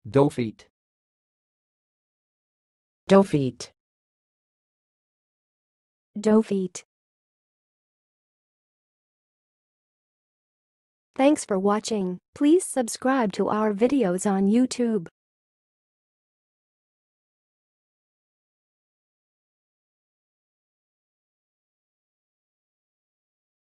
doughfeet, doughfeet, doughfeet. Thanks for watching. Please subscribe to our videos on YouTube.